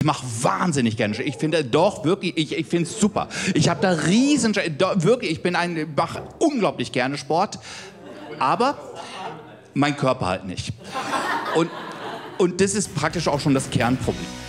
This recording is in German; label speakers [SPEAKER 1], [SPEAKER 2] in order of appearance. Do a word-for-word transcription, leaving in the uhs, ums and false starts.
[SPEAKER 1] mache wahnsinnig gerne. Ich finde doch wirklich, ich, ich finde es super. Ich habe da riesen, doch, wirklich, ich bin ein, mache unglaublich gerne Sport, aber mein Körper halt nicht. Und, und das ist praktisch auch schon das Kernproblem.